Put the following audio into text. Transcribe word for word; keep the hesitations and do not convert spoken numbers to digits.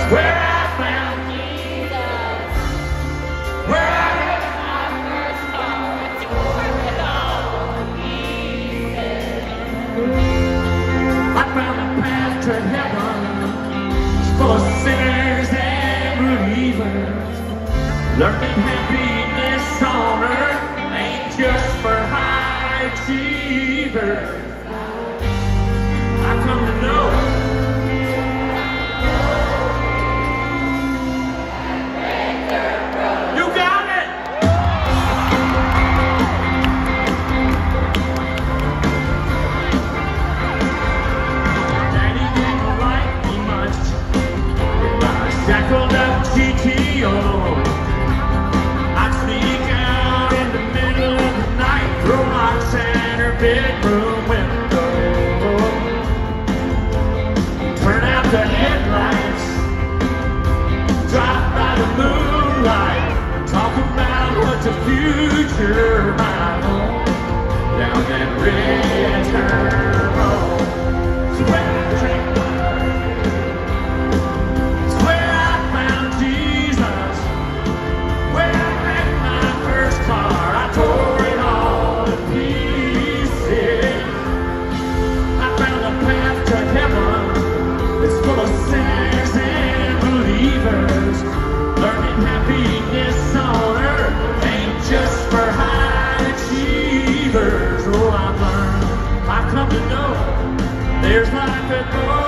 where I found Jesus, where I got my first car, I tore it all to pieces. I found a path to heaven, full of sinners and believers. Learning happiness on earth ain't just for high achievers. I come to know you got it. Daddy didn't like me much if I shackled up G T O. I'd sneak out in the middle of the night, throw rocks at her bedroom window, turn out the headlights, drive by the moonlight, talk about what the future might hold down that red turbo. It's where I drank my first, it's where I found Jesus, where I wrecked my first car, I tore it all to pieces. I found a path to heaven, it's full of sinners and believers. Learning happiness on earth ain't just for high achievers. Oh, I've learned, I've come to know there's life at more.